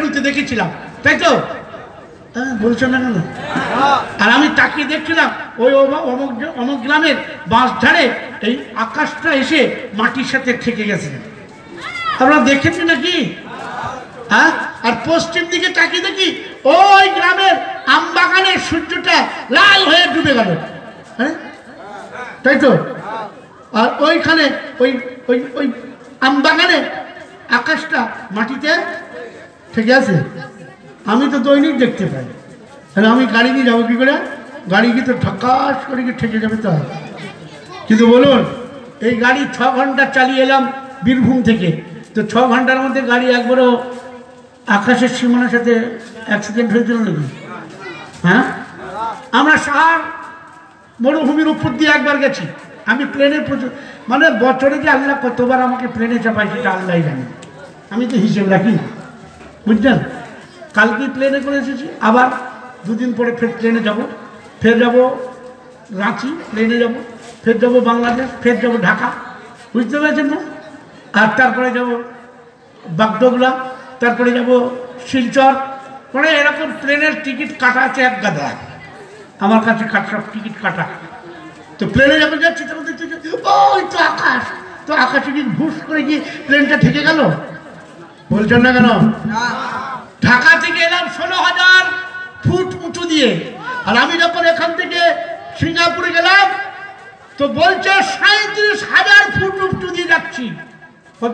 দেখেছিলাম, তাই তো? বলছো না কেন? আর আমি তাকিয়ে দেখছিলাম ওই অমুক গ্রামের বাঁশঝাড়ে এই আকাশটা এসে মাটির সাথে ঠেকে গেছে। আপনারা দেখেছেন নাকি? হ্যাঁ। আর পশ্চিম দিকে তাকিয়ে দেখি ওই গ্রামের আমবাগানের সূর্যটা লাল হয়ে ডুবে গেল। হ্যাঁ, তাই তো? আর ওইখানে ওই ওই ওই আমবাগানে আকাশটা মাটিতে ঠেকে আছে। আমি তো দৈনিক দেখতে পাই। তাহলে আমি গাড়ি নিয়ে যাবো কি করে? গাড়ি কি তো ঠকাস করে কি ঠেকে যাবে? তো কিন্তু বলুন, এই গাড়ি 6 ঘন্টা চালিয়ে এলাম বীরভূম থেকে, তো 6 ঘন্টার মধ্যে গাড়ি একবারও আকাশের সীমানার সাথে অ্যাক্সিডেন্ট হয়েছিল নাকি? হ্যাঁ। আমরা সাহার মরুভূমির উপর দিয়ে একবার গেছি। আমি প্লেনের মানে বছরে যে আল্লাহ কতবার আমাকে প্লেনে চাপাই সেটা আল্লাহ জানে, আমি তো হিসেব রাখি না, বুঝলেন? কালকে প্লেনে করে এসেছি, আবার 2 দিন পরে ফের প্লেনে যাব, ফের যাব রাঁচি, প্লেনে যাব, ফের যাব বাংলাদেশ, ফের যাব ঢাকা, বুঝতে পেরেছেন না? আর তারপরে যাব বাগডোগরা, তারপরে যাব শিলচর। মানে এরকম প্লেনের টিকিট কাটা আছে এক গাদা, আমার কাছে সব টিকিট কাটা। তো প্লেনে যখন যাচ্ছি তখন দেখছি ওই তো আকাশ, তো আকাশে কি ঘুষ করে গিয়ে প্লেনটা ঠেকে গেল। বলছেন না কেন? ঢাকা থেকে এলাম 16,000 ফুট উঁচু দিয়ে, আর আমি যখন এখান থেকে সিঙ্গাপুরে গেলাম তো বলছে 37,000 ফুট উঁচু দিয়ে যাচ্ছি। কত?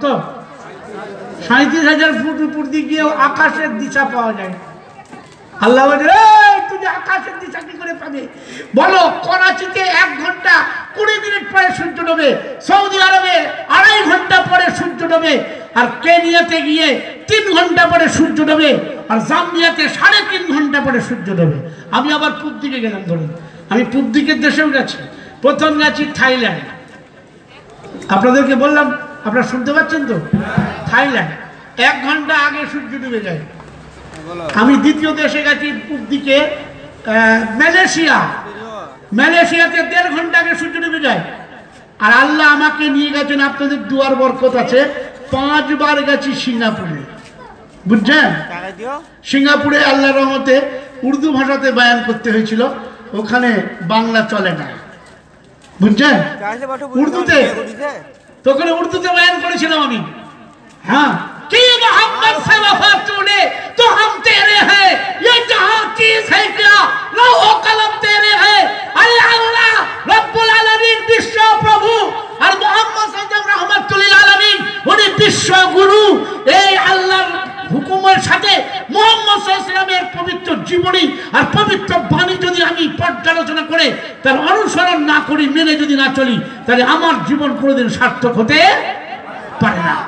37,000 ফুট উপর দিয়ে গিয়েও আকাশের দিশা পাওয়া যায়। আল্লাহ বলে তুই আকাশের দিশা কি করে পাবে? বলো, করাচিতে 1 ঘন্টা 20 মিনিট পরে সূর্য ডোবে, সৌদি আরবে 2.5 ঘন্টা পরে সূর্য ডোবে, আর কেনিয়াতে গিয়ে 3 ঘন্টা পরে সূর্য ডোবে, আর জাম্বিয়াতে 3.5 ঘন্টা পরে সূর্য ডোবে। আমি আবার পূব দিকে গেলাম। ধরুন, আমি পূব দিকের দেশেও গেছি। প্রথম গেছি থাইল্যান্ড, আপনাদেরকে বললাম, আপনারা শুনতে পাচ্ছেন তো? থাইল্যান্ড 1 ঘন্টা আগে সূর্য ডুবে যায়। আমি দ্বিতীয় দেশে গেছি পূব দিকে, মালয়েশিয়া। মালয়েশিয়াতে 1.5 ঘন্টা আগে সূর্য ডুবে যায়। আর আল্লাহ আমাকে নিয়ে গেছেন, আপনাদের দুয়ার বরকত আছে, 5 বার গেছি সিঙ্গাপুরে, বুঝছেন? সিঙ্গাপুরে আল্লাহর রহমতে উর্দু ভাষাতে বয়ান করতে হয়েছিল, ওখানে বাংলা চলে না, বুঝছেন? উর্দুতে, তখন উর্দুতে বয়ান করেছিলাম আমি। हाँ कि मोहम्मद से वफा तूने तो हम तेरे हैं, ये जहां चीज है क्या लौह कलम तेरे हैं। अल्लाह रब्बुल आलमीन विश्व प्रभु और मोहम्मद सल्लल्लाहु रहमतुल लिल आलमीन उनी विश्व गुरु। এই আল্লাহর হুকুমের সাথে মুহাম্মদ সাল্লাল্লাহু আলাইহি ওয়াসাল্লামের পবিত্র জীবনী আর পবিত্র বাণী যদি আমি পর্যালোচনা করে তার অনুসরণ না করি, মেনে যদি না চলি, তাহলে আমার জীবন কোনোদিন সার্থক হতে পারে না।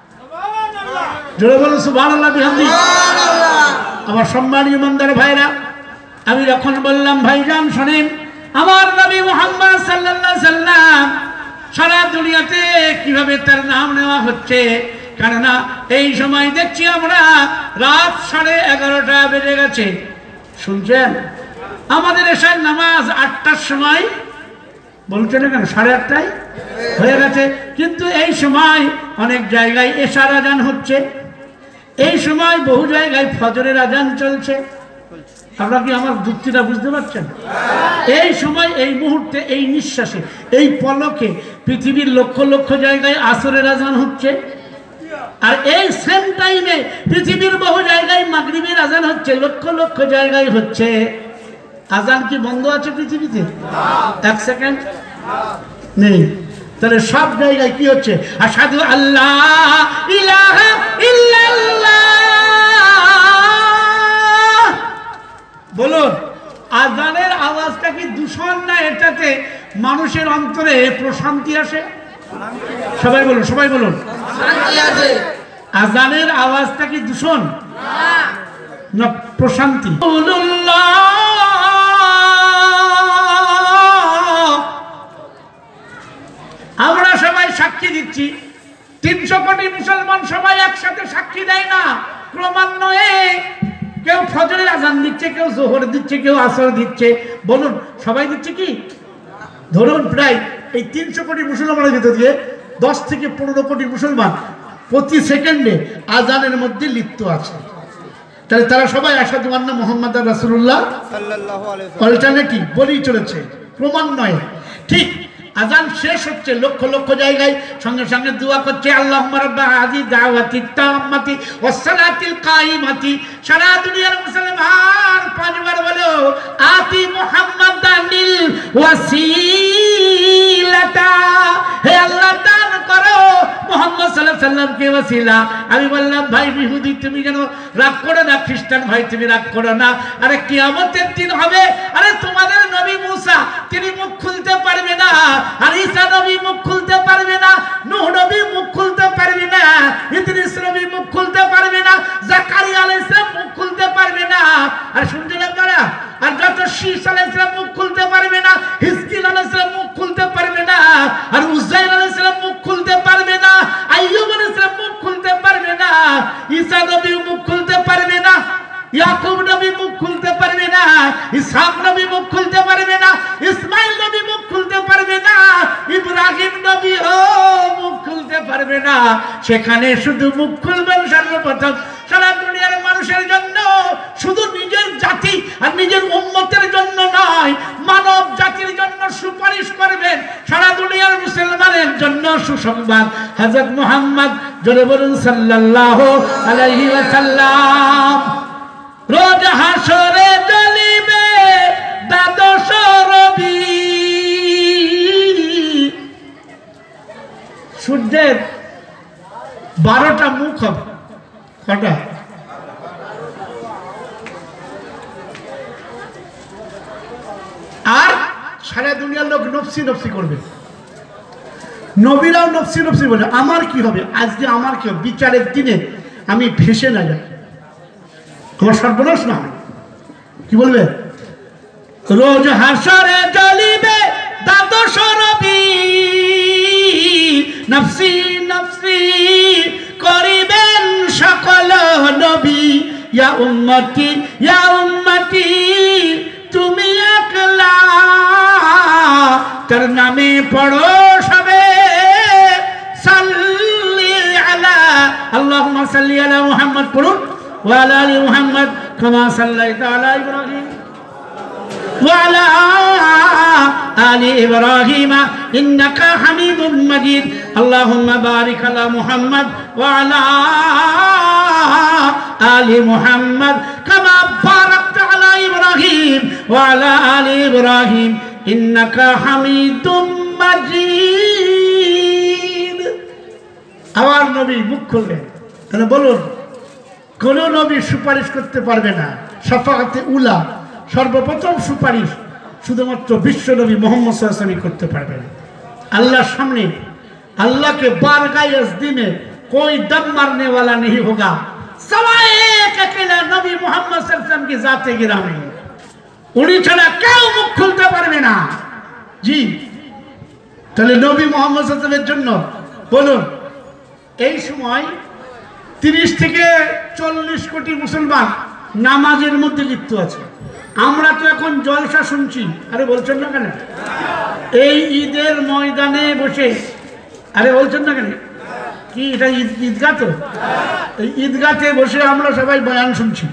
জোরে বলুন সুবহানাল্লাহ বিহামদি। আমার সম্মানীয় ইমানদার ভাইরা, আমি যখন বললাম ভাইজান শোনেন, আমার নবী মুহাম্মদ সাল্লাল্লাহু আলাইহি সাল্লাম সারা দুনিয়াতে কিভাবে তার নাম নেওয়া হচ্ছে, কেননা এই সময় দেখছি আমরা রাত 11:30 বেজে গেছে, শুনছেন? আমাদের এশার নামাজ 8টার সময়, বলছেন না কেন? 8:30 হয়ে গেছে, কিন্তু এই সময় অনেক জায়গায় এশার আজান হচ্ছে, এই সময় বহু জায়গায় ফজরের আজান চলছে। আপনারা কি আমার যুক্তিটা বুঝতে পারছেন? এই সময়, এই মুহূর্তে, এই নিঃশ্বাসে, এই পলকে পৃথিবীর লক্ষ লক্ষ জায়গায় আসরের আজান হচ্ছে, আর এই সেম টাইমে পৃথিবীর বহু জায়গায় মাগরিবের আজান হচ্ছে, লক্ষ লক্ষ জায়গায় হচ্ছে। আজান কি বন্ধ আছে পৃথিবীতে? 1 সেকেন্ড নেই। তাহলে সব জায়গায় কি হচ্ছে? আশহাদু আল্লাহ ইলাহা ইল্লাল্লাহ। বলুন, আজানের আওয়াজটা কি দূষণ না এটাতে মানুষের অন্তরে প্রশান্তি আসে? সবাই বলুন, সবাই বলুন। আজানের আওয়াজটা কি দূষণ না প্রশান্তি? আমরা সবাই সাক্ষী দিচ্ছি, 300 কোটি মুসলমান সবাই একসাথে সাক্ষী দেয় না, ক্রমান্বয়ে কেউ ফজরের আজান দিচ্ছে, কেউ জোহর দিচ্ছে, কেউ আসর দিচ্ছে। বলুন, সবাই দিচ্ছে কি? ধরুন প্রায় এই 300 কোটি মুসলমানের ভিতর দিয়ে 10 থেকে 15 কোটি মুসলমান প্রতি সেকেন্ডে আজানের মধ্যে লিপ্ত আছে। তাহলে তারা সবাই আশহাদু আন্না মুহাম্মাদার রাসূলুল্লাহ সাল্লাল্লাহু আলাইহি ওয়াসাল্লাম অল্টারনেটিভ বলেই চলেছে, প্রমাণ নয়। ঠিক আজান শেষ হচ্ছে, লক্ষ লক্ষ জায়গায় সঙ্গে সঙ্গে দোয়া করছে, আল্লাহুম্মা রাব্বা হাযি দাওয়াতিত তাম্মাতি ওয়াস সালাতিল কাইমাতি। সারা দুনিয়ার মুসলমান পাঁচবার বলো, আতি মুহাম্মাদানিল ওয়াসিলাতা, হে আল্লাহ দান করো মুহাম্মদ সাল্লাল্লাহু আলাইহি ওয়াসাল্লামকে ওয়াসিলা। আমি বললাম, ভাই ইহুদি তুমি যেন রাগ করো না, খ্রিস্টান ভাই তুমি রাগ করো না, আরে কিয়ামতের দিন হবে, আরে তোমাদের নবী মুসা তিনি মুখ খুলতে পারবে না, আর ঈসা নবী মুখ খুলতে পারবে না, নূহ নবী মুখ খুলতে পারবে না, ইদ্রিস নবী মুখ খুলতে পারবে না, জাকারিয়া আলাইহিস সালাম মুখ খুলতে পারবে না। আর শুনছেন আপনারা, আর যত শীস আলাইহিস সালাম মুখ খুলতে পারবে না, হিজকিল আলাইহিস সালাম মুখ খুলতে পারবে না, আর উযাইর আলাইহিস সালাম মুখ খুলতে পারবে না, আইয়ুব আলাইহিস সালাম মুখ খুলতে পারবে না, ঈসা নবী মুখ খুলতে পারবে না, ইয়াকুব নবী মুখ খুলতে পারবে না, ইসহাক নবী মুখ খুলতে পারবে না, ইসমাইল নবী মুখ খুলতে পারবে না, ইব্রাহিম নবী মুখ খুলতে পারবে না। সেখানে শুধু মুখ খুলবেন সর্বপ্রথম সারা দুনিয়ার মানুষের জন্য, শুধু নিজের জাতি আর নিজের উম্মতের জন্য নয়, মানব জাতির জন্য সুপারিশ করবেন, সারা দুনিয়ার মুসলমানের জন্য সুসংবাদ। হযরত মুহাম্মদ জোরে বলুন সাল্লাল্লাহু আলাইহি ওয়াসাল্লাম। রোজ হাসরে জ্বলিবে দ্বাদশ রবি, সূর্যের 12টা মুখ হবে, কটা? আর সারা দুনিয়ার লোক নফসি নফসি করবে, নবীরাও নফসি নফসি বলে, আমার কি হবে আজকে, আমার কি হবে, বিচারের দিনে আমি ভেসে না যাই, আমার সর্বনাশ না হয়। কি বলবে? রোজ হাসরে জ্বলিবে দ্বাদশ রবি, নফসি নফসি করিবেন সকল নবী, ইয়া উম্মতি ইয়া উম্মতি তুমি একলা, তার নামে পড়ো সবে সাল্লি আলা, আল্লাহুম্মা সাল্লি আলা মুহাম্মদ পড়ুন, وعلى آل محمد كما صليت على إبراهيم وعلى آل إبراهيم إنك حميد مجيد اللهم بارك على محمد وعلى آل محمد كما باركت على إبراهيم وعلى آل إبراهيم إنك حميد مجيد। আমার নবী মুখ খুললেন, তাহলে বলুন কোন নবী সুপারিশ করতে পারবে না, শাফাআতে উলা সর্বপ্রথম সুপারিশ শুধুমাত্র বিশ্ব নবী মুহাম্মদ সাল্লাল্লাহু আলাইহি ওয়াসাল্লাম করতে পারবেন। अल्लाह सामने अल्लाह के बारगाह इस दिन में कोई दम मारने वाला नहीं होगा, सवाए एक अकेला नबी मोहम्मद सल्लल्लाहु अलैहि वसल्लम की जाते गिरामी उन्हीं छड़ा क्यों मुख खुलते पारबे ना जी। তাহলে নবী মুহাম্মদ সাল্লাল্লাহু আলাইহি ওয়াসাল্লামের জন্য বলুন, এই সময় 30 থেকে 40 কোটি মুসলমান নামাজের মধ্যে লিপ্ত আছে। আমরা তো এখন জলসা শুনছি, আরে বলছেন না কেন? এই ঈদের ময়দানে বসে, আরে বলছেন না কেন? কি এটা ঈদগাহ? তো এই ঈদগাতে বসে আমরা সবাই বয়ান শুনছি,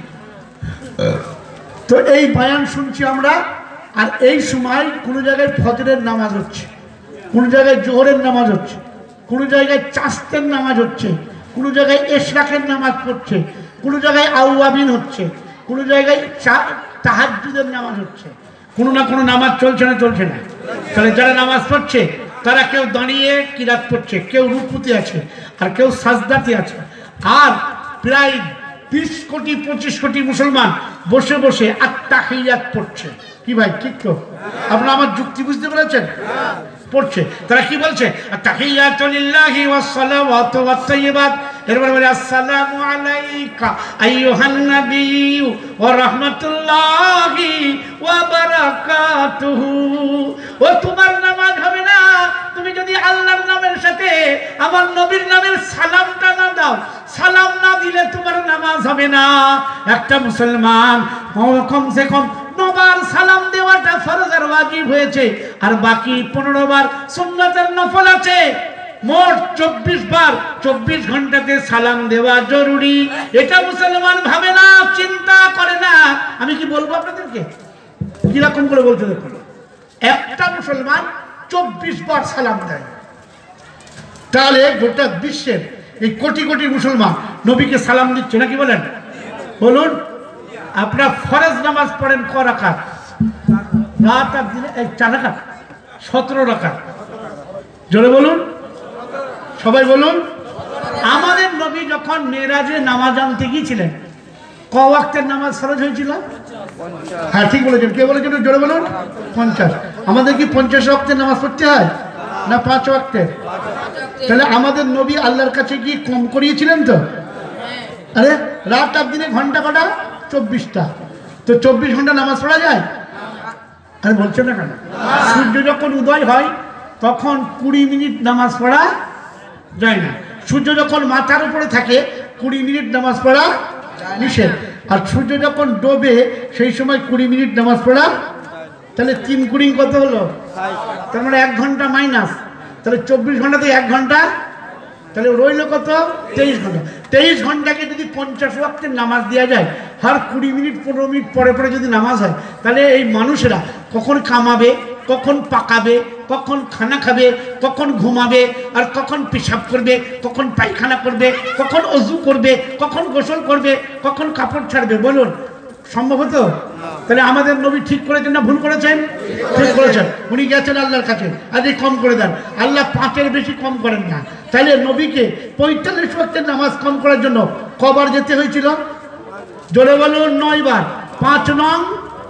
তো এই বয়ান শুনছি আমরা, আর এই সময় কোনো জায়গায় ফজরের নামাজ হচ্ছে, কোনো জায়গায় জোহরের নামাজ হচ্ছে, কোনো জায়গায় চাস্তের নামাজ হচ্ছে, কোনো জায়গায় এশরাকের নামাজ পড়ছে, কোনো জায়গায় আউয়াবিন হচ্ছে, কোনো জায়গায় তাহাজ্জুদের নামাজ হচ্ছে, কোনো না কোনো নামাজ চলছে না চলছে না। তাহলে যারা নামাজ পড়ছে তারা কেউ দাঁড়িয়ে কিরাত পড়ছে, কেউ রুকুতে আছে, আর কেউ সাজদাতে আছে, আর প্রায় 20 কোটি 25 কোটি মুসলমান বসে বসে আত-তাহিয়াত পড়ছে। কি ভাই ঠিক তো? আপনারা আমার যুক্তি বুঝতে পেরেছেন? পড়ছে, তারা কি বলছে? আত-তাহিয়াতু লিল্লাহি ওয়াস সালাওয়াতু ওয়াত তাইয়্যিবাত, এরপরে বলে আসসালামু আলাইকা আইয়ুহান নাবিয়্যু ওয়া রাহমাতুল্লাহি ওয়া বারাকাতুহু। ও তোমার নামাজ হবে না তুমি যদি আল্লাহর নামের সাথে আমার নবীর নামের সালামটা না দাও, সালাম না দিলে তোমার নামাজ হবে না। একটা মুসলমান কমসে কম 9 বার সালাম দেওয়াটা ফরজ আর ওয়াজিব হয়েছে, আর বাকি 15 বার সুন্নাতের নফল আছে। মোট 24 বার 24 ঘন্টাতে সালাম দেওয়া জরুরি। এটা মুসলমান ভাবে না, চিন্তা আপনাদেরকে? কিরকম করে বলতে দেখুন, একটা মুসলমান 24 বার সালাম দেয়, তাহলে গোটা বিশ্বের এই কোটি কোটি মুসলমান নবীকে সালাম দিচ্ছে নাকি বলেন? বলুন, আপনার ফরজ নামাজ পড়েন ক রাকাত? রাত আর দিনে 4 রাকাত, 17 রাকাত। জোরে বলুন, সবাই বলুন। আমাদের নবী যখন মেরাজে নামাজ আনতে গিয়েছিলেন, ক ওয়াক্তের নামাজ ফরজ হয়েছিল? হ্যাঁ ঠিক বলেছেন। কে বলেছেন জোরে বলুন? 50। আমাদের কি 50 ওয়াক্তের নামাজ পড়তে হয় না 5 ওয়াক্তের? তাহলে আমাদের নবী আল্লাহর কাছে গিয়ে কম করিয়েছিলেন তো? আরে রাত আর দিনে ঘন্টা কটা? 24টা। তো 24 ঘন্টা নামাজ পড়া যায়? আরে বলছেন না কেন? সূর্য যখন উদয় হয় তখন 20 মিনিট নামাজ পড়া যায় না। সূর্য যখন মাথার উপরে থাকে 20 মিনিট নামাজ পড়া নিষেধ। আর সূর্য যখন ডোবে সেই সময় 20 মিনিট নামাজ পড়া। তাহলে 3 20 কত হলো? তার মানে 1 ঘন্টা মাইনাস। তাহলে 24 ঘন্টাতে 1 ঘন্টা, তাহলে রইল কত? 23 ঘন্টা। 23 ঘন্টাকে যদি 50 ওয়াক্তের নামাজ দেওয়া যায়, হর 20 মিনিট 15 মিনিট পরে পরে যদি নামাজ হয়, তাহলে এই মানুষেরা কখন কামাবে, কখন পাকাবে, কখন খানা খাবে, কখন ঘুমাবে, আর কখন পেশাব করবে, কখন পায়খানা করবে, কখন অজু করবে, কখন গোসল করবে, কখন কাপড় ছাড়বে? বলুন, সম্ভব হতো? তাহলে আমাদের নবী ঠিক করেছেন না ভুল করেছেন? ঠিক করেছেন। উনি গেছেন আল্লাহর কাছে, আজ কম করে দেন। আল্লাহ 5-এর বেশি কম করেন না। তাহলে নবীকে 45 ওয়াক্তের নামাজ কম করার জন্য কবার যেতে হয়েছিল? জোরে বলুন, 9 বার। 5 নং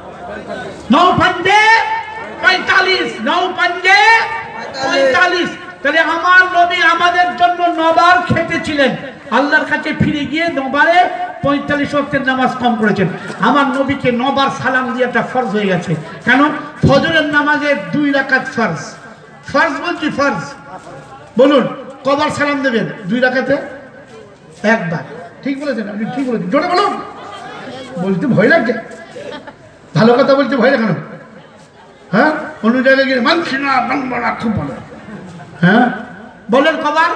9 পাঞ্জে 45, 9 পাঞ্জে 45। তাহলে আমার নবী আমাদের জন্য 9 বার খেটেছিলেন। আল্লাহর কাছে ফিরে গিয়ে 9 বারে 45 ওয়াক্তের নামাজ কম করেছেন। আমার নবীকে 9 বার সালাম দিয়াটা ফরজ হয়ে গেছে। কেন? ফজরের নামাজে 2 রাকাত ফরজ। ফরজ বলছি ফরজ। বলুন, কবার সালাম দেবেন? 2 রাকাতে 1 বার। ঠিক বলেছেন আপনি, ঠিক বলেছেন। জোরে বলুন। বলতে ভয় লাগছে? ভালো কথা বলতে ভয় লাগানো? হ্যাঁ, অন্য জায়গায় গিয়ে মানছি না, মানব না, খুব ভালো। হ্যাঁ বলেন, কবার?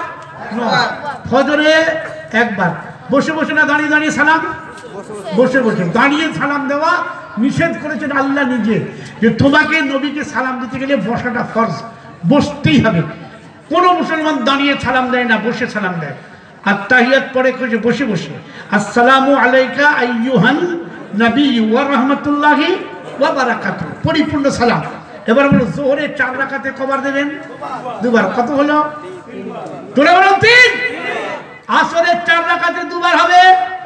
ফজরে 1 বার। বসে বসে না দাঁড়িয়ে দাঁড়িয়ে সালাম? বসে বসে। দাঁড়িয়ে সালাম দেওয়া নিষেধ করেছেন আল্লাহ নিজে, যে তোমাকে নবীকে সালাম দিতে গেলে বসাটা ফরজ, বসতেই হবে। কোনো মুসলমান দাঁড়িয়ে সালাম দেয় না, বসে সালাম দেয়। আর তাহিয়াত পড়ে করেছে বসে বসে, আসসালামু আলাইকা আইয়ুহান নবী ওয়া রাহমাতুল্লাহি ওয়া বারাকাতুহু, পরিপূর্ণ সালাম। এবার বলো, জোহরে 4 রাকাতে কবার দেবেন? 2 বার। কত হলো? জোরে বলো, 3। আসরের 4 রাকাতে 2 বার হবে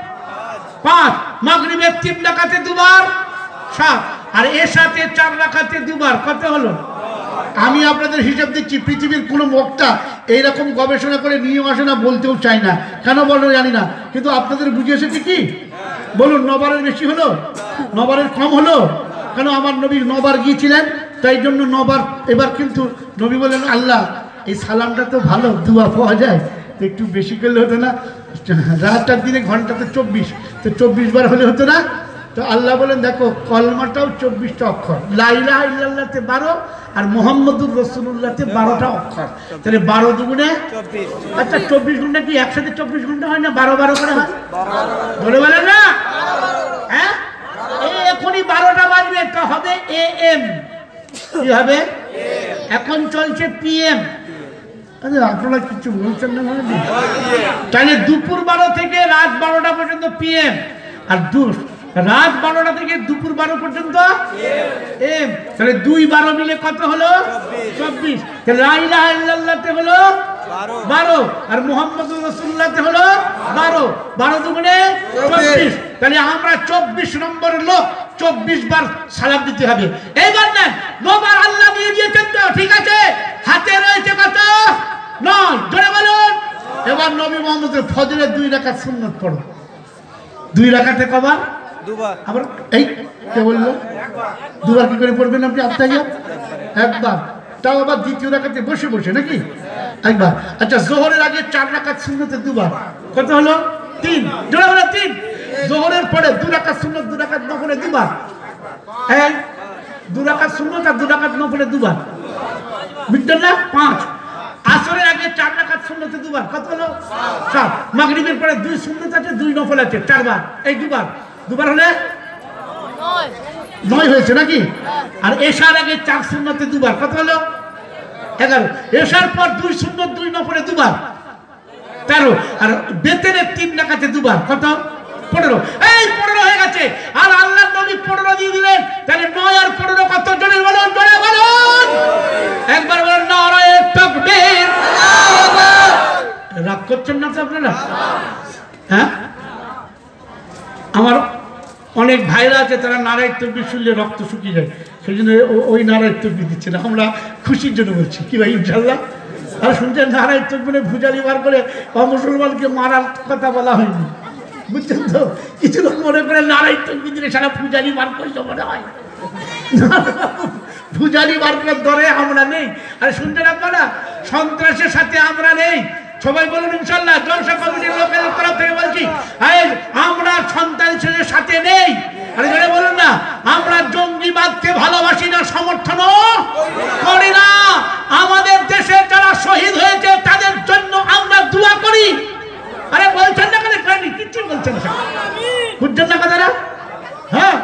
5। মাগরিবের 3 রাকাতে 2 বার 7। আর এশাতে 4 রাকাতে 2 বার। কত হলো? আমি আপনাদের হিসাব দিচ্ছি। পৃথিবীর কোনো বক্তা এইরকম গবেষণা করে নিয়ে আসে না, বলতেও চাই না। কেন বলো জানি না, কিন্তু আপনাদের বুঝে এসেছে কি? বলুন, 9 বারের বেশি হলো? 9 বারের কম হলো? কেন? আমার নবী 9 বার গিয়েছিলেন, তাই জন্য 9 বার। এবার কিন্তু নবী বলেন, আল্লাহ এই সালামটা তো ভালো, দুয়া পাওয়া যায়, তো একটু বেশি করলে হতো না? রাতটার দিনে ঘন্টাতে 24, তো 24 বার হলে হতো না? তো আল্লাহ বলেন, দেখো কলমাটাও 24টা অক্ষর, লা ইলাহা ইল্লাল্লাহতে 12 আর মুহাম্মাদুর রাসূলুল্লাহতে 12টা অক্ষর। তাহলে 12 দুগুণে 24। আচ্ছা 24 ঘন্টা কি একসাথে 24 ঘন্টা হয় না? 12 করে হয়? বলে বলেন না? হ্যাঁ, এখনই 12টা বাজবে, তো হবে AM। কি হবে? এখন চলছে PM। আরে আপনারা কিছু বলছেন না মানে? তাহলে দুপুর 12 থেকে রাত 12টা পর্যন্ত PM, আর রাত 12টা থেকে দুপুর 12 পর্যন্ত AM। তাহলে 2 12 মিলে কত হলো? 24। তাহলে লা ইলাহা ইল্লাল্লাহতে হলো 12, আর মুহাম্মাদুর রাসূলুল্লাহতে হলো 12। 12 দুগুণে 24। তাহলে আমরা 24 নম্বরের লোক, 24 বার সালাম দিতে হবে। এইবার না 9 বার আল্লাহ দিয়ে দিয়েছেন তো, ঠিক আছে? হাতে রয়েছে কত? 9। জোরে বলুন। এবার নবী মুহাম্মদের ফজরের 2 রাকাত সুন্নাত পড়ো। 2 রাকাতে কবার? 2 বার। আবার এই কে বললো 2 বার? কি করে পড়বেন আপনি? আত্তাহিয়াত 1 বার, তাও আবার দ্বিতীয় রাকাতে বসে বসে, নাকি? 1 বার। আচ্ছা, জোহরের আগে 4 রাকাত সুন্নতে 2 বার। কত হলো? 3। জোরে বলো, 3। জোহরের পরে 2 রাকাত সুন্নত, 2 রাকাত নফলে 2 বার। এই 2 রাকাত সুন্নত আর 2 রাকাত নফলে 2 বার, বুঝলেন না? 5। আসরের আগে 4 রাকাত সুন্নতে 2 বার। কত হলো? 7। মাগরিবের পরে 2 সুন্নত আছে, 2 নফল আছে, 4 বার। এই 2 বার, 2 বার হলে 9 হয়েছে নাকি? আর এশার আগে 4 সুন্নতে দুবার, কত হলো? 11। এশার পর 2 সুন্নত 2 নফলে দুবার, 13। আর বেতেনের 3 রাকাতে দুবার, কত? 15। এই 15 হয়ে গেছে। আর আল্লাহর নবী 15 দিয়ে দিলেন, তাহলে 9 আর 15 কত? জোরে বলুন, জোরে বলুন, একবার বলুন নারায়ে তাকবীর। রাগ করছেন না তো আপনারা? হ্যাঁ, আমার অনেক ভাইরা আছে, তারা নারায়ে তাকবীর শুনলে রক্ত শুকিয়ে যায়, সেই জন্য ওই নারায়ে তাকবীর দিচ্ছে না। আমরা খুশির জন্য বলছি, কি ভাই ইনশাল্লাহ। আর শুনছেন নারায়ে তাকবীরে ভুজালি বার করে মুসলমানকে মারার কথা বলা হয়নি, বুঝছেন তো? কিছু লোক মনে করে নারায়ে তাকবীর দিলে সারা পূজারি বার করলে মনে হয়, পূজারি বার করার দরে আমরা নেই। আর শুনছেন আপনারা, সন্ত্রাসের সাথে আমরা নেই। সবাই বলুন ইনশাআল্লাহ। জলসা কমিটির লোকের তরফ থেকে বলছি, আমরা সন্ত্রাসের সাথে নেই। আরে যারা বলুন না, আমরা জঙ্গিবাদকে ভালোবাসি না, সমর্থন করি না। আমাদের দেশে যারা শহীদ হয়েছে তাদের জন্য আমরা দোয়া করি। আরে বলছেন না কেন? কিচ্ছু বলছেন না, বুঝছেন না কথাটা? হ্যাঁ,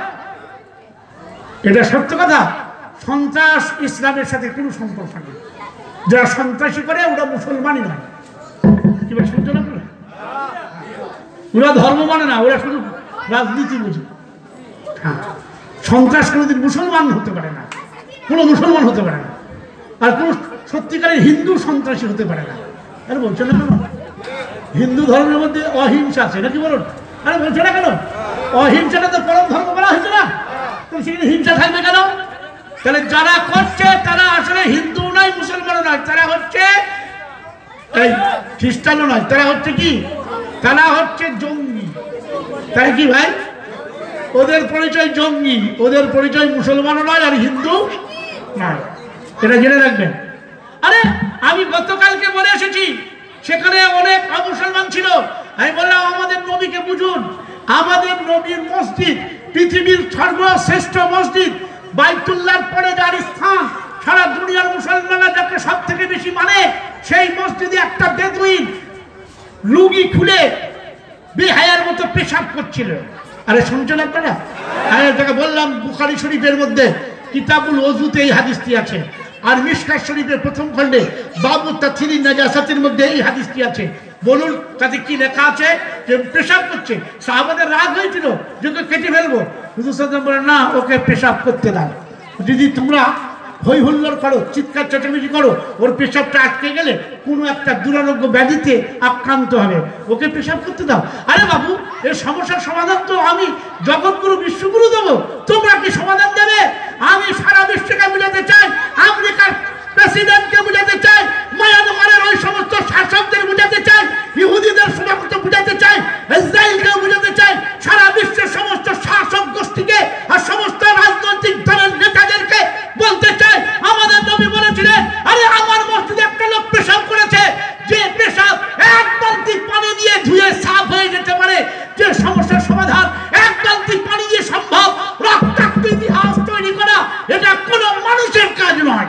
এটা সত্য কথা। সন্ত্রাস ইসলামের সাথে কোনো সম্পর্ক নেই। যারা সন্ত্রাসী করে ওরা মুসলমানই নয়। কি বলে শুনছেন আপনারা? ওরা ধর্ম মানে না, ওরা শুধু রাজনীতি বুঝে। হ্যাঁ, সন্ত্রাস কোনোদিন মুসলমান হতে পারে না, কোনো মুসলমান হতে পারে না, আর কোনো সত্যিকারের হিন্দু সন্ত্রাসী হতে পারে না। আরে বলছেন না কেন? হিন্দু ধর্মের মধ্যে অহিংসা আছে নাকি বলুন? আরে বলছে না কেন? অহিংসাটা তো পরম ধর্ম বলা হয়েছে না, তো সেখানে হিংসা থাকবে কেন? তাহলে যারা করছে তারা আসলে হিন্দু নয়, মুসলমানও নয়, তারা হচ্ছে এই খ্রিস্টানও নয়, তারা হচ্ছে কি? তারা হচ্ছে জঙ্গি। তাই কি ভাই? ওদের পরিচয় জঙ্গি, ওদের পরিচয় মুসলমানও নয় আর হিন্দু নয়, এটা জেনে রাখবেন। আরে আমি গতকালকে বলে এসেছি, সেখানে অনেক অমুসলমান ছিল। আমি বললাম আমাদের নবীকে বুঝুন, আমাদের নবীর মসজিদ পৃথিবীর সর্বশ্রেষ্ঠ মসজিদ, বাইতুল্লাহর পরে যার স্থান, সারা দুনিয়ার মুসলমানরা যাকে সব থেকে বেশি মানে, সেই মসজিদে একটা বেদুইন লুঙ্গি খুলে বেহায়ার মতো পেশাব করছিল। আরে শুনছেন আপনারা? আমি তাকে বললাম বুখারী শরীফের মধ্যে কিতাবুল ওযুতে এই হাদিসটি আছে, আর মিশকাত শরীফের প্রথম খণ্ডে বাবু তাথিরি নাজাসাতের মধ্যে এই হাদিসটি আছে। বলুন তাতে কি লেখা আছে? যে পেশাব করছে। সাহাবাদের রাগ হয়েছিল যে ওকে কেটে ফেলবো। হুজুর সাল্লাল্লাহু আলাইহি ওয়াসাল্লাম বলেন, না, ওকে পেশাব করতে দাও। যদি তোমরা হই হুল্লোড় করো, চিৎকার চেঁচামেচি করো, ওর পেশাবটা আটকে গেলে কোনো একটা দুরারোগ্য ব্যাধিতে আক্রান্ত হবে, ওকে পেশাব করতে দাও। আরে বাবু, এর সমস্যার সমাধান তো আমি জগৎগুরু বিশ্বগুরু দেবো, তোমরা কি সমাধান দেবে? আমি সারা বিশ্বকে বুঝাতে চাই, আমেরিকার প্রেসিডেন্টকে বুঝাতে চাই, মায়ানমারের ওই সমস্ত শাসকদের বুঝাতে চাই, ইহুদিদের সমস্ত বুঝাতে চাই, ইসরায়েলকেও বুঝাতে চাই, সারা বিশ্বের সমস্ত শাসক গোষ্ঠীকে আর সমস্ত রাজনৈতিক দলের নেতাদেরকে বলতে চাই, আমাদের নবী বলেছিলেন, আরে আমার মসজিদে একটা লোক পেশাব করেছে, যে পেশাব এক বালতি পানি দিয়ে ধুয়ে সাফ হয়ে যেতে পারে, যে সমস্যার সমাধান এক বালতি পানি দিয়ে সম্ভব, রক্তাক্ত ইতিহাস তৈরি করা এটা কোনো মানুষের কাজ নয়।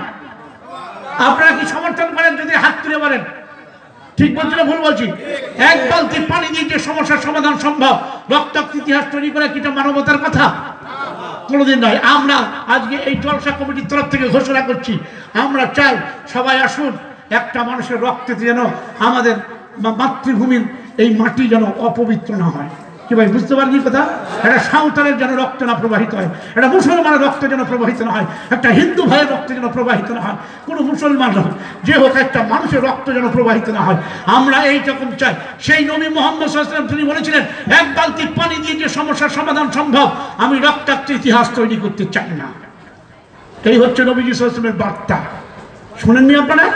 আপনারা কি সমর্থন করেন? যদি হাত তুলে বলেন। ঠিক বলছি না ভুল বলছি? এক বালতি পানি দিয়ে যে সমস্যার সমাধান সম্ভব, রক্তাক্ত ইতিহাস তৈরি করা কি এটা মানবতার কথা? কোনোদিন নয়। আমরা আজকে এই জলসা কমিটির তরফ থেকে ঘোষণা করছি, আমরা চাই সবাই আসুন, একটা মানুষের রক্তে যেন আমাদের মাতৃভূমির এই মাটি যেন অপবিত্র না হয়। কি ভাই বুঝতে পারলি কথা? একটা সাঁওতালের যেন রক্ত না প্রবাহিত হয়, একটা মুসলমানের রক্ত যেন প্রবাহিত না হয়, একটা হিন্দু ভাইয়ের রক্ত যেন প্রবাহিত না হয়, কোনো মুসলমান নয়, যে হোক একটা মানুষের রক্ত যেন প্রবাহিত না হয়। আমরা এইরকম চাই। সেই নবী মুহাম্মদ সাল্লাল্লাহু আলাইহি ওয়াসাল্লাম তিনি বলেছিলেন, এক বালতি পানি দিয়ে যে সমস্যার সমাধান সম্ভব, আমি রক্তাক্ত ইতিহাস তৈরি করতে চাই না। এই হচ্ছে নবীজি সাল্লাল্লাহু আলাইহি ওয়াসাল্লামের বার্তা। শুনেননি আপনারা?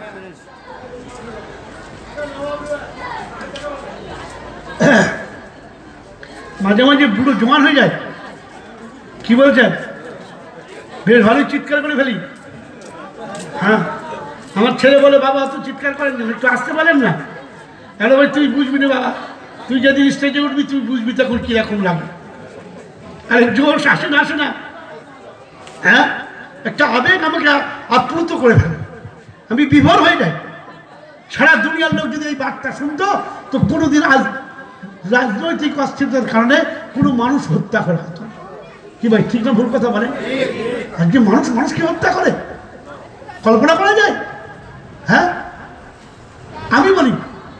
মাঝে মাঝে বুড়ো জোয়ান হয়ে যায়। কি বলছেন? বেশ ভালোই চিৎকার করে ফেলি। হ্যাঁ, আমার ছেলে বলে, বাবা তো চিৎকার করেন না, একটু আসতে পারেন না? আরে ভাই তুই বুঝবি না বাবা, তুই যদি স্টেজে উঠবি তুই বুঝবি তখন কিরকম লাগে। আরে জোর আসে না, আসে না। হ্যাঁ, একটা আবেগ আমাকে আপ্লুত করে ফেলে, আমি বিভোর হয়ে যাই। সারা দুনিয়ার লোক যদি এই বার্তা শুনতো তো কোনোদিন আজ রাজনৈতিক অস্থিরতার কারণে কোনো মানুষ হত্যা করা হতো। কি ভাই ঠিক না ভুল কথা বলে? আজকে মানুষকে হত্যা করে, কল্পনা করা যায়? হ্যাঁ, আমি বলি,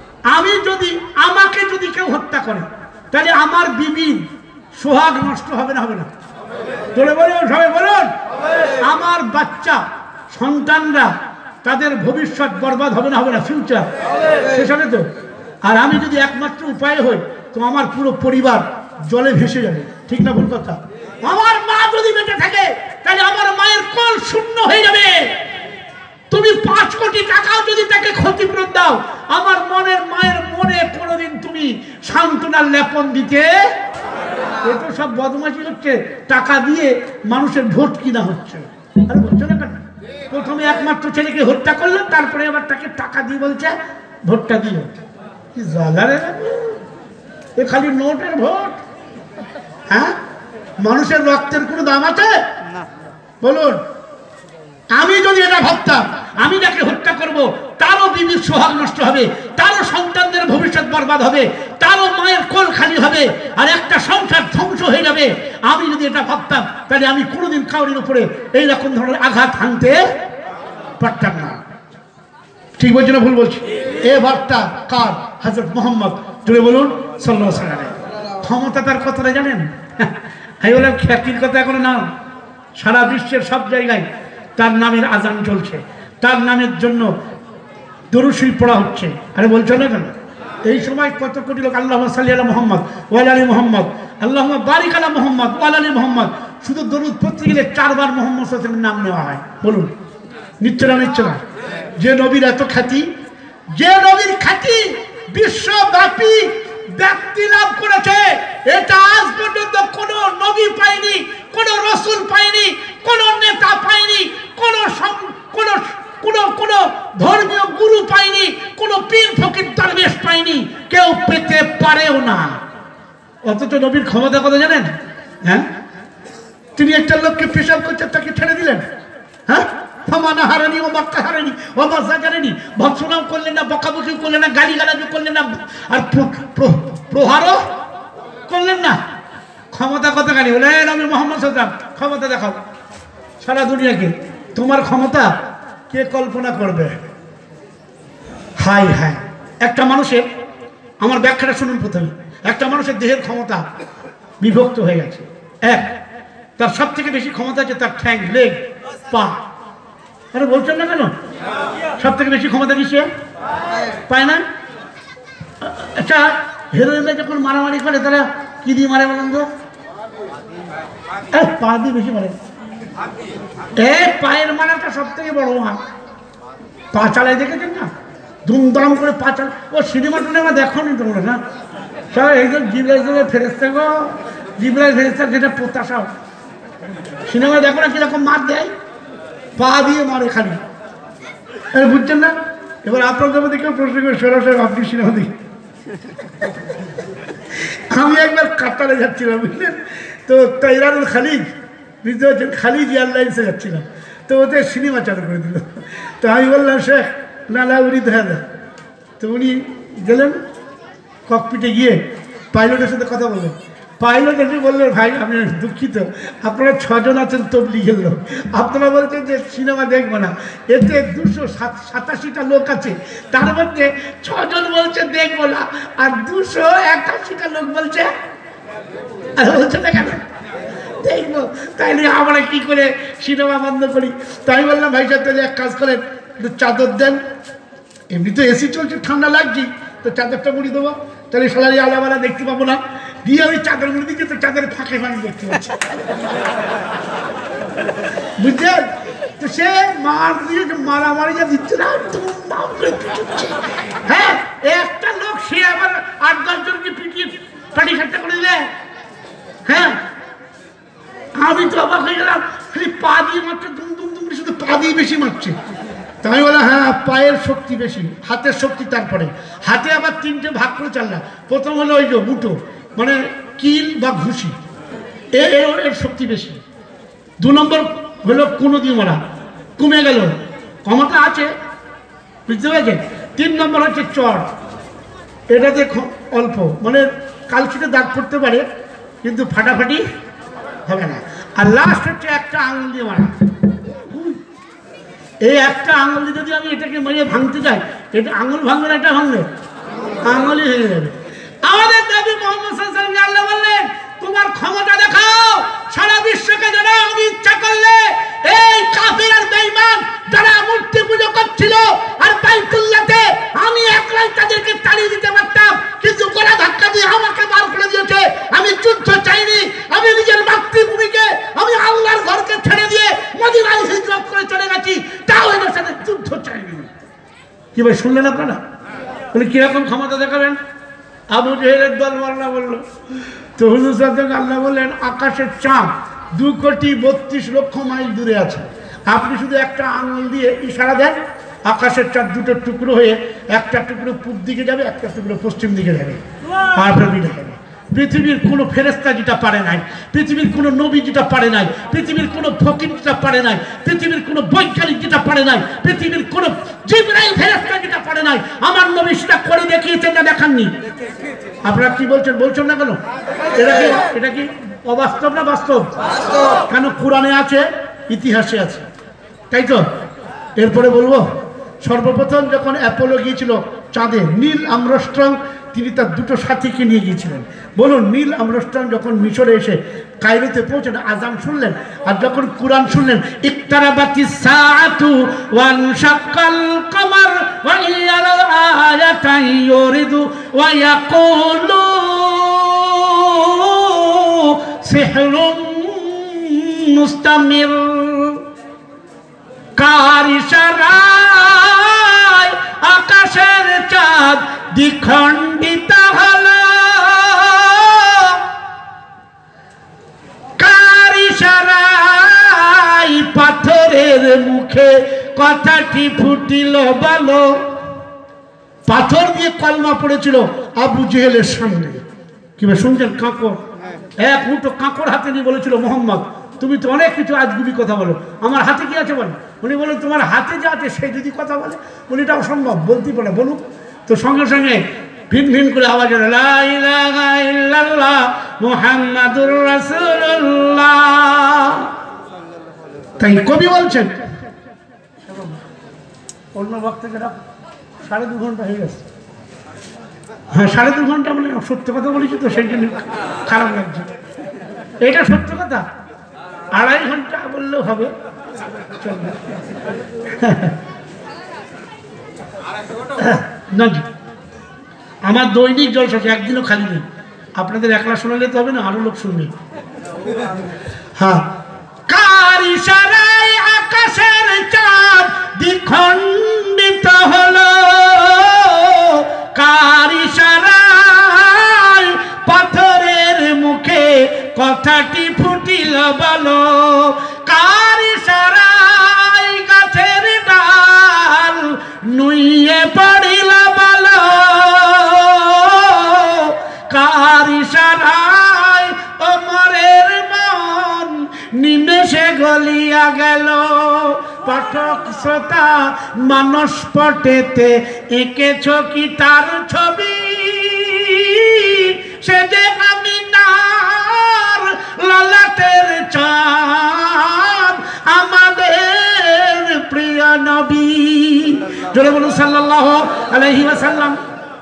আমাকে যদি কেউ হত্যা করে তাহলে আমার বিবির সোহাগ নষ্ট হবে না? হবে না? তোলে বলুন, সবাই বলুন। আমার বাচ্চা সন্তানরা তাদের ভবিষ্যৎ বরবাদ হবে না? হবে না? ফিউচার শেষ হবে তো। আর আমি যদি একমাত্র উপায় হই তো আমার পুরো পরিবার জলে ভেসে যাবে। ঠিক না ভুল কথা? আমার মা যদি বেঁচে থাকে তাহলে আমার মায়ের কোল শূন্য হয়ে যাবে। তুমি 5 কোটি টাকাও যদি তাকে ক্ষতিপূরণ দাও, আমার মায়ের মনে কোনোদিন তুমি সান্ত্বনার লেপন দিতে। এ তো সব বদমাশি হচ্ছে, টাকা দিয়ে মানুষের ভোট কিনা হচ্ছে। আরে বলছো না কেন? প্রথমে একমাত্র ছেলেকে হত্যা করলেন, তারপরে আবার তাকে টাকা দিয়ে বলছে ভোটটা দিও। কি জাগারে, এ খালি নোটের ভোট। হ্যাঁ, মানুষের রক্তের কোনো দাম আছে? বলুন। আমি যদি এটা ভাবতাম আমি যাকে হত্যা করব তারও বিবির সোহাগ নষ্ট হবে, তারও সন্তানদের ভবিষ্যৎ বরবাদ হবে, তারও মায়ের কোল খালি হবে, আর একটা সংসার ধ্বংস হয়ে যাবে, আমি যদি এটা ভাবতাম তাহলে আমি কোনোদিন কাউরির উপরে এইরকম ধরনের আঘাত হানতে পারতাম না। ঠিক বলছি না ভুল বলছি? এ বার্তা কার? হযরত মুহাম্মদ, জুড়ে বলুন সাল্লাল্লাহু আলাইহি ওয়াসাল্লাম। ক্ষমতা তার কতটা জানেন? আমি বললাম খ্যাতির কথা এখনো না, সারা বিশ্বের সব জায়গায় তার নামের আজান চলছে, তার নামের জন্য দরুদ শরীফ পড়া হচ্ছে। আরে বলছো না কেন? এই সময় কত কোটি লোক আল্লাহুম্মা সাল্লি আলা মুহাম্মদ ওয়া আলা আলি মুহাম্মদ, আল্লাহুম্মা বারিক আলা মুহাম্মদ ওয়া আলা আলি মুহাম্মদ। শুধু দরুদ পড়তে গেলে 4 বার মুহাম্মদ সাল্লাল্লাহু আলাইহি ওয়াসাল্লামের নাম নেওয়া হয়। বলুন, নিত্য না নিত্য না? যে নবীর এত খ্যাতি, যে নবীর খ্যাতি বিশ্বব্যাপী ব্যক্তি লাভ করেছে, এটা আজ পর্যন্ত কোনো নবী পায়নি, কোনো রাসূল পায়নি, কোনো নেতা পায়নি, কোনো ধর্মীয় গুরু পায়নি, কোনো পীর ফকির দরবেশ পায়নি, কেউ পেতে পারেও না। অথচ নবীর ক্ষমতা কথা জানেন? হ্যাঁ, তিনি একটা লোককে পেশাব করতে তাকে ছেড়ে দিলেন। হ্যাঁ, ফামানা হারানি ও মাক্কা হারানি ও মাসা জানেনি, ভৎসনাও করলেন না, বকাবকি করলেন না, গালিগালাজি করলেন না, আর প্রহারও করলেন না। ক্ষমতা কথা গালি বলে নবী মুহাম্মদ সাল্লাল্লাহু আলাইহি ওয়াসাল্লাম ক্ষমতা দেখাও সারা দুনিয়াকে। তোমার ক্ষমতা কে কল্পনা করবে? হাই হাই, একটা মানুষের, আমার ব্যাখ্যাটা শুনুন প্রথমে, একটা মানুষের দেহের ক্ষমতা বিভক্ত হয়ে গেছে। এক, তার সব থেকে বেশি ক্ষমতা আছে তার ঠ্যাং, লেগ, পা। আরে বলছেন না কেন? সব থেকে বেশি ক্ষমতা কিসে পায় না? আচ্ছা, হিরোইনরা যখন মারামারি করে তারা কি দিয়ে মারে বলেন তো? পা দিয়ে বেশি মারে। পায়ের মারাটা সব থেকে বড় মার। পা চালায় দেখেছেন না? দুমদাম করে পা চালায়। ও সিনেমা টিনেমা দেখো নি তোমরা? না, সব এইসব জিবরাইল ফেরেশতা গো, জিবরাইল ফেরেশতা যেটা প্রত্যাশা। সিনেমা দেখো না কিরকম মার দেয়? পা দিয়ে মারে খালি। বুঝছেন না? এবার আপনাদের মধ্যে কেউ প্রশ্ন করে সরাসরি আপনি সিনেমা দেখি। আমি একবার কাতারে যাচ্ছিলাম, বুঝলেন তো, তাইরানুল খালিজ, বুঝতে পারছেন, খালিজ এয়ারলাইন্সে যাচ্ছিলাম, তো ওদের সিনেমা চালু করে দিল। তো আমি বললাম শেখ নালা উনি দেখা যায়। তো উনি গেলেন ককপিটে, গিয়ে পাইলটের সাথে কথা বললেন। পাইলট এসে বললেন, ভাই আমি দুঃখিত, আপনারা 6 জন আছেন তবলিগের লোক, আপনারা বলছেন যে সিনেমা দেখবো না, এতে 287টা লোক আছে, তার মধ্যে 6 জন বলছে দেখবো না, আর 281টা লোক বলছে বলছে না কেন দেখবো। তাইলে আমরা কি করে সিনেমা বন্ধ করি? তাই বললাম, ভাই সাহেব তাহলে এক কাজ করেন, চাদর দেন, এমনি তো এসি চলছে, ঠান্ডা লাগছে, তো চাদরটা মুড়ি দেবো, তাহলে সালারি আলামালা দেখতে পাবো না। দিয়ে আমি চাদর মুড়ি দিচ্ছি, তো চাদরের ফাঁকে ফাঁকে দেখতে পাচ্ছি, বুঝলেন তো? সে মার দিয়ে মারামারি যা দিচ্ছে না, হ্যাঁ, একটা লোক সে আবার 8-10 জনকে পিটিয়ে পাটি খাট্টা করে দিলে। হ্যাঁ, আমি তো অবাক হয়ে গেলাম, খালি পা দিয়ে মারছে, দুম দুম দুম, শুধু পা দিয়ে বেশি মারছে। তাই বলে হ্যাঁ, পায়ের শক্তি বেশি, হাতের শক্তি তারপরে। হাতে আবার 3টে ভাগ করে চাললাম। প্রথম হলো ওই যে মুঠো, মানে কিল বা ঘুষি, এর শক্তি বেশি। 2 নম্বর হলো কোনো দিয়ে মারা, কমে গেল, ক্ষমতা আছে, বুঝতে পেরেছেন? 3 নম্বর হচ্ছে চড়, এটাতে অল্প, মানে কালচিতে দাগ পড়তে পারে কিন্তু ফাটাফাটি হবে না। আর লাস্ট হচ্ছে একটা আঙুল দিয়ে মারা। এই একটা আঙুল দিয়ে যদি আমি এটাকে মেরে ভাঙতে চাই, এটা আঙুল ভাঙবে না, এটা ভাঙবে, আঙুলই হয়ে যাবে। আমাদের নবী মুহাম্মদ সাল্লাল্লাহু আলাইহি ওয়াসাল্লাম আল্লাহ বললেন তোমার ক্ষমতা দেখাও, সারা বিশ্বকে জানাও আমি ইচ্ছা করলে এই কাফির আর বেঈমান যারা মূর্তি পুজো করছিল আর বাইতুল্লাহতে আমি একলাই তাদেরকে তাড়িয়ে দিতে পারতাম, কিন্তু গলা ধাক্কা দিয়ে আমাকে বার করে দিয়েছে। আমি যুদ্ধ চাইনি, আমি নিজের মাতৃভূমিকে, আমি আল্লাহর ঘরকে ছেড়ে দিয়ে মদিনায় হিজরত করে চলে গেছি, তাও এদের সাথে যুদ্ধ চাইনি। কি ভাই শুনলেন আপনারা? বলে কিরকম ক্ষমতা দেখাবেন? আবু জেহেলের দল মারলা বললো তো হুজুর সাল্লাল্লাহু আল্লাহ বললেন আকাশের চাঁদ 2,32,00,000 মাইল দূরে আছে, আপনি শুধু একটা আঙুল দিয়ে ইশারা দেন, আকাশের চাঁদ দুটো টুকরো হয়ে একটা টুকরো পূব দিকে যাবে, একটা টুকরো পশ্চিম দিকে যাবে, আর বিনা যাবে। পৃথিবীর কোনো ফেরেশতা যেটা পারে নাই, পৃথিবীর কোনো নবী যেটা পারে নাই, পৃথিবীর কোনো ফকির যেটা পারে নাই, পৃথিবীর কোনো বৈজ্ঞানিক যেটা পারে নাই, পৃথিবীর কোনো জিবরাইল ফেরেশতা যেটা পারে নাই, আমার নবী সেটা করে দেখিয়েছেন না দেখাননি? আপনারা কি বলছেন? বলছেন না কেন? এটা কি অবাস্তব না বাস্তব? কেন? কোরআনে আছে, ইতিহাসে আছে, তাই তো। এরপরে বলবো সর্বপ্রথম যখন অ্যাপোলো গিয়েছিল চাঁদে, নীল আর্মস্ট্রং তিনি তার দুটো সাথীকে নিয়ে গিয়েছিলেন। বলুন, নীল আর্মস্ট্রং যখন মিশরে এসে কায়রোতে পৌঁছেন, আযান শুনলেন, আর যখন কুরআন শুনলেন ইকতারাবাতিস সাআতু ওয়ানশাক্কাল কমার ওয়া ইয়ারাউ আয়াতান ইউরিদু ওয়া ইয়াকুলু সিহরুন মুস্তামির, কার ইশারায় আকাশের চাঁদ দ্বিখণ্ডিত হলো, কার ইশারায় পাথরের মুখে কথাটি ফুটিল বলো। পাথর দিয়ে কলমা পড়েছিল আবু জেহেলের সামনে। কিভাবে শুনছেন? কাঁকড়, এক মুঠো কাঁকড় হাতে নিয়ে বলেছিল মোহাম্মদ তুমি তো অনেক কিছু আজগুবি কথা বলো, আমার হাতে কি আছে বলো? উনি বলেন তোমার হাতে যা আছে সে যদি কথা বলে, উনি এটা অসম্ভব, বলতেই পারে, বলুক। তো সঙ্গে সঙ্গে ভিন ভিন করে আওয়াজ হলো লা ইলাহা ইল্লাল্লাহ মুহাম্মাদুর রাসূলুল্লাহ। তাই কবি বলছেন, অন্য বক্তাকে রাখো, 2.5 ঘন্টা হয়ে গেছে। হ্যাঁ 2.5 ঘন্টা মানে সত্য কথা বলেছি তো, সেই জন্য খারাপ লাগছে। এটা সত্য কথা, 2.5 ঘন্টা বললেও হবে, চলবে না। আমার দৈনিক জলসা একদিনও খালি নেই, আপনাদের একলা শোনালে তো হবে না, আরো লোক শুনবে। হ্যাঁ, কার ইশারায় আকাশের চাঁদ দ্বিখণ্ডিত হলো, কার ইশারায় পাথরের মুখে কথাটি ফুটিল বলো, কার ইশারায় গাছের ডাল নুইয়ে পড়িল বলো, কার ইশারায় ওমরের মন নিমেষে গলিয়া গেল। পাঠক শ্রোতা মানস পটেতে এঁকেছ কি তার ছবি, সে যে আমিনার ললাটের চাঁদ আমাদের প্রিয় নবী। জোরে বলুন সাল্লাল্লাহু আলাইহি ওয়াসাল্লাম।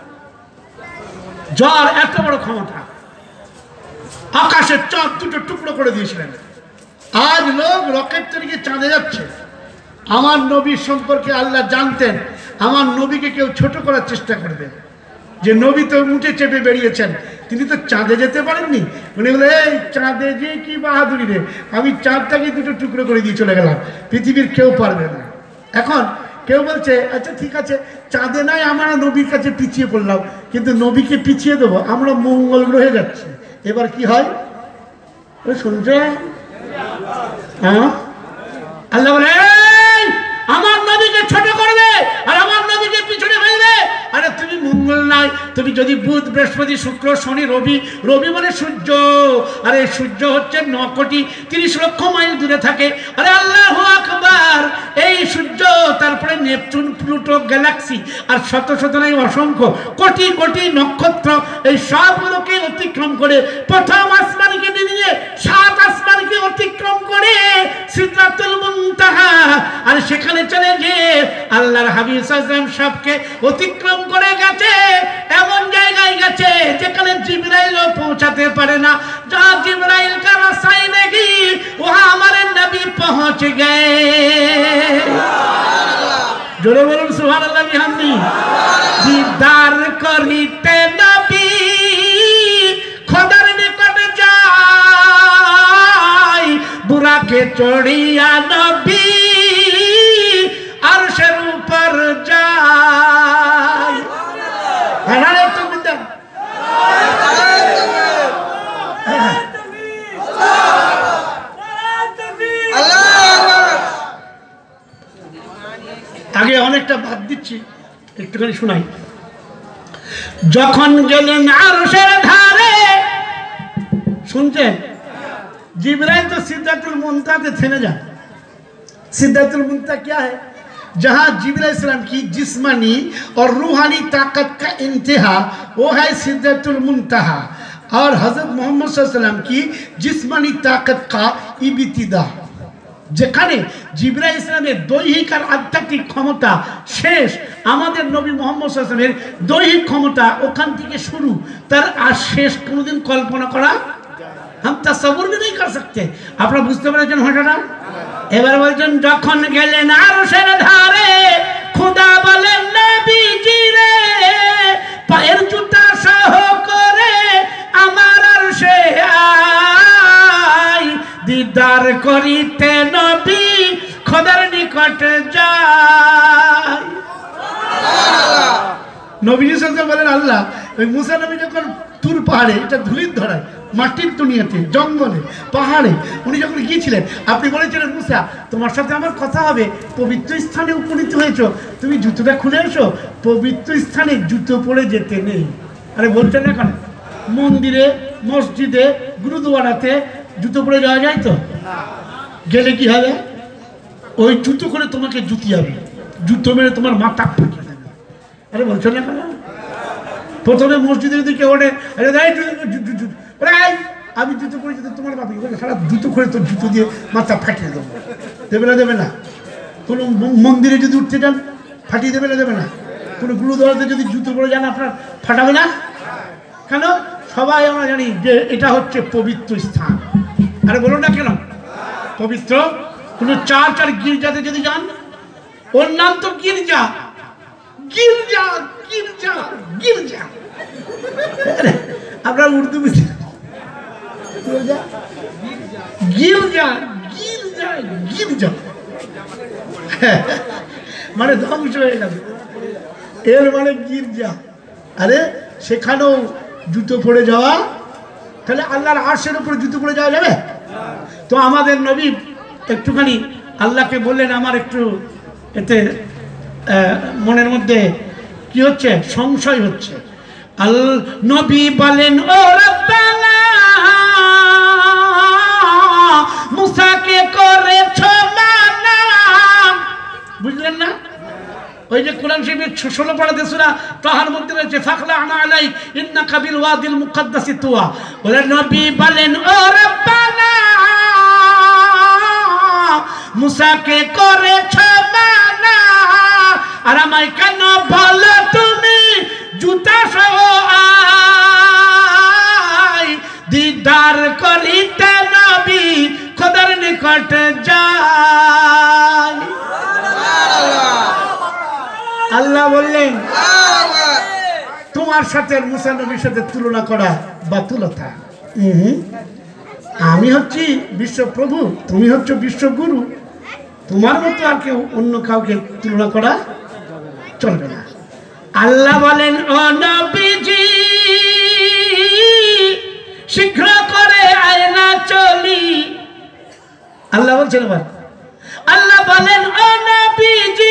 যার এত বড় ক্ষমতা, আকাশের চাঁদ দুটো টুকরো করে দিয়েছিলেন। আজ লোক রকেট তৈরি চাঁদে যাচ্ছে। আমার নবীর সম্পর্কে আল্লাহ জানতেন, আমার নবীকে কেউ ছোট করার চেষ্টা করবে, যে নবী তো উঠে চেপে বেরিয়েছেন, তিনি তো চাঁদে যেতে পারেননি। উনি বলে এই চাঁদে যে কি বাহাদুরি রে, আমি চাঁদটাকে দুটো টুকরো করে দিয়ে চলে গেলাম, পৃথিবীর কেউ পারবে না। এখন কেউ বলছে আচ্ছা ঠিক আছে, চাঁদে নাই আমরা নবীর কাছে পিছিয়ে পড়লাম, কিন্তু নবীকে পিছিয়ে দেবো, আমরা মঙ্গল গ্রহে যাচ্ছি, এবার কি হয় শুনছে? হ্যাঁ, আল্লাহ বলে আমার নবীকে ছোট করবে আর আমার নবীকে পিছনে ফেলবে। আরে তুমি মঙ্গল নাই, তুমি যদি বুধ বৃহস্পতি শুক্র শনি রবি, রবি মানে সূর্য, আরে সূর্য হচ্ছে 9,30,00,000 মাইল দূরে থাকে। আরে আল্লাহু আকবার, এই সূর্য, তারপরে নেপচুন, প্লুটো, গ্যালাক্সি, আর শত শত নাই অসংখ্য কোটি কোটি নক্ষত্র, এই সবগুলোকে অতিক্রম করে প্রথম আসমানকে নিয়ে 7 আসমানকে অতিক্রম সেখানে চলে গিয়ে আল্লাহর হাবিব সাল্লাল্লাহু আলাইহি ওয়াসাল্লাম সবকে অতিক্রম করে গেছে, এমন জায়গায় গেছে যেখানে জিবরাইলও পৌঁছাতে পারে না। যা জিবরাইল का रास्ता नहीं वहां हमारे नबी पहुंच गए। जोरे बोलুন সুবহানাল্লাহ বিহামদি। दीदार करिते नबी খোদার নিকট যায়, বুরাকে চড়িয়া নবী আরশের উপর যায়। নারে তাকবীর, আগে অনেকটা বাদ দিচ্ছি, একটুখানি শোনাই। যখন গেলেন আরশের ধারে, শুনছেন? जिब्राइल तो सिद्धातुल मुंतहा पे थमे जा। सिद्धातुल मुंतहा क्या है? जहाँ जिब्राइल सलाम की जिस्मानी और रूहानी ताकत का इंतहा, वो है सिद्धातुल मुंतहा। और हज़रत मोहम्मद सल्लल्लाहु अलैहि वसल्लम की जिस्मानी ताकत का इब्तिदा, যেখানে জিবরাইল ইসলামের দৈহিক আর আধ্যাত্মিক ক্ষমতা শেষ, আমাদের নবী মোহাম্মদ সাল্লাল্লাহু আলাইহি ওয়াসাল্লামের দৈহিক ক্ষমতা ওখান থেকে শুরু, তার আর শেষ কোনোদিন কল্পনা করা हम तस्वुर भी नहीं कर सकते। আপনারা বুঝতে পেরেছেন ঘটনাটা? এবার বলছেন যখন গেলেন আরশের ধারে, খোদা বলেন নবীজি রে পায়ের জুতা সহ করে আমার আরশে আয়, দিদার করিতে নবী খোদার নিকট যায়। নবীজি সাল্লাল্লাহু বলেন আল্লাহ ওই মুসা নবী যখন তুর পাহাড়ে, এটা ধুলির ধরায় মাটির দুনিয়াতে জঙ্গলে পাহাড়ে উনি যখন গিয়েছিলেন, আপনি বলেছিলেন মুসা তোমার সাথে আমার কথা হবে, পবিত্র স্থানে উপনীত হয়েছ, তুমি জুতোটা খুলে এসো। পবিত্র স্থানে জুতো পরে যেতে নেই। আরে বলছেন না কেন? মন্দিরে, মসজিদে, গুরুদুয়ারাতে জুতো পরে যাওয়া যায় তো? গেলে কি হবে? ওই জুতো করে তোমাকে জুতি হবে, জুতো মেরে তোমার মাথা ফাটিয়ে দেবে। আরে বলছেন না কেন? প্রথমে মসজিদে যদি কেউ ওঠে, আমি জুতো করে যেতে তোমার বাবা সারা জুতো করে তোর জুতো দিয়ে মাথা ফাটিয়ে দেবো, দেবে না? দেবে না? কোনো মন্দিরে যদি উঠতে যান ফাটিয়ে দেবে না? দেবে না? কোনো গুরুদ্বারাতে যদি জুতো পরে যান আপনার ফাটাবে না কেন? সবাই আমরা জানি যে এটা হচ্ছে পবিত্র স্থান। আরে বলুন না কেন পবিত্র? কোনো চার্চ আর গির্জাতে যদি যান, ওর নাম তো গির্জা, গির্জা গির্জা গির্জা। আপনার উর্দু গির্জা গির্জা গির্জা মানে ধ্বংস হয়ে গেছে, এর মানে গির্জা। আরে সেখানেও জুতো পরে যাওয়া, তাহলে আল্লাহর আরশের উপরে জুতো পরে যাওয়া যাবে? তো আমাদের নবী একটুখানি আল্লাহকে বললেন আমার একটু এতে মনের মধ্যে কি হচ্ছে, সংশয় হচ্ছে। নবী বলেন ও রব্বানা মুসাকে করেছো মানা। বুঝলেন না? ওই যে কোরআন শরীফের 16 পারাতে সূরা তাহার মধ্যে রয়েছে ফাখলা'না আলাইক ইন্নাকা বিল ওয়াদিল মুকাদ্দাসি তুয়া। বলে নবী বলেন ও রব্বানা মুসাকে করেছো মানা, আর আমায় কেন বলো তুমি জুতা সহ আয়, দিদার করিতে নবী খোদার নিকট যায়। আল্লাহ বললেন তোমার সাথে মুসা নবীর সাথে তুলনা করা বাতুলতা। আমি হচ্ছি বিশ্বপ্রভু, তুমি হচ্ছ বিশ্বগুরু, তোমার মতো আর কেউ অন্য কাউকে তুলনা করা চলবে না। আল্লাহ বলেন ও নবীজি শীঘ্র করে আয়না চলি। আল্লাহ বলছেন এবার, আল্লাহ বলেন ও নবীজি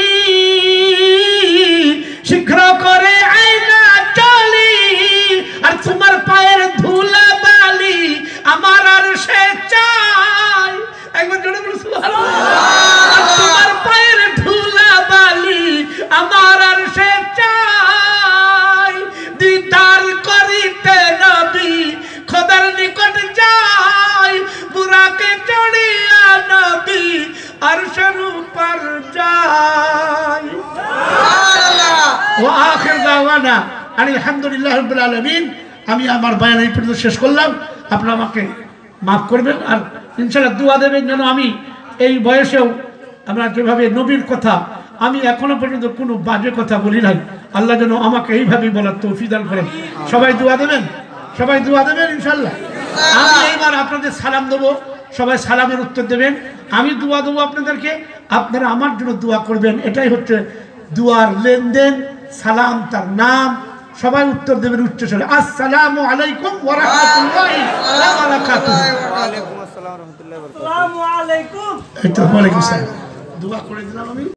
শীঘ্র করে আয়না চলি, আর তোমার পায়ের ধুলা বালি আমার আরশে চাই। একবার জোরে বলুন সুবহানাল্লাহ। তোমার পায়ের ধুলা বালি আমার আরশে চাই, দিদার করিতে নবী খোদার নিকট যাই, বুরাকে চড়িয়া নবী আরশের উপর ওয়া আখির দাওয়ানা আলহামদুলিল্লাহি রাব্বিল আলামিন। আমি আমার বয়ান এই পর্যন্ত শেষ করলাম। আপনারা আমাকে মাফ করবেন আর ইনশাআল্লাহ দোয়া দেবেন যেন আমি এই বয়সেও আমরা যেভাবে নবীর কথা আমি এখনো পর্যন্ত কোনো বাজে কথা বলি নাই, আল্লাহ যেন আমাকে এইভাবেই বলার তৌফিক দান করেন। সবাই দোয়া দেবেন, সবাই দোয়া দেবেন ইনশাআল্লাহ। আমি এইবার আপনাদের সালাম দেবো, সবাই সালামের উত্তর দেবেন, আমি দোয়া দেবো আপনাদেরকে, আপনারা আমার জন্য দোয়া করবেন। এটাই হচ্ছে দুয়ার লেনদেন। সালাম তার নাম, সবাই উত্তর দেবেন উচ্চ স্বরে। আসসালামু আলাইকুম ওয়া রাহমাতুল্লাহি ওয়া বারাকাতুহু। ওয়া আলাইকুম আসসালাম ওয়া রাহমাতুল্লাহি ওয়া বারাকাতুহু। আসসালামু আলাইকুম। এই তো ওয়া আলাইকুম আসসালাম। দোয়া করে দিলাম আমি।